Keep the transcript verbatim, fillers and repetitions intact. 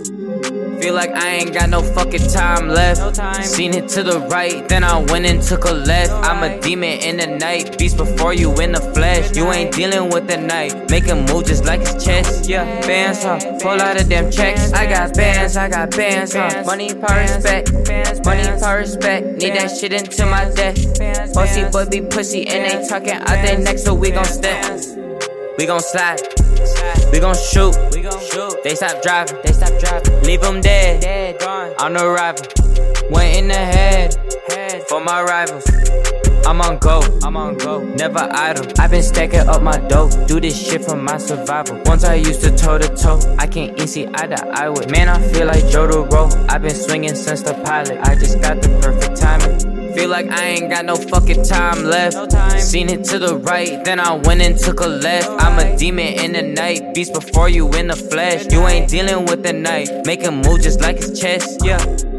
Feel like I ain't got no fucking time left. Seen it to the right, then I went and took a left. I'm a demon in the night, beast before you in the flesh. You ain't dealing with the night, making moves just like it's chess. Yeah, bands, huh? Pull out of them checks. I got bands, I got bands, huh? Money, power, respect. Money, power, respect. Need that shit into my death. Pussy, boy, be pussy, and they talking out their neck, so we gon' step. We gon' slide. We gon' shoot. They stop driving. They stop driving. Leave them dead. Dead, gone. On the rival. Went in the head. For my rivals. I'm on go. I'm on go. Never idle. I've been stacking up my dough. Do this shit for my survival. Once I used to toe to toe. I can't even see eye to eye with. Man, I feel like Joe DeRoe. I've been swinging since the pilot. I just got the perfect timing. Feel like I ain't got no fucking time left. Seen it to the right, then I went and took a left. I'm a demon in the night, beast before you in the flesh. You ain't dealing with the night, making moves just like it's chess. Yeah.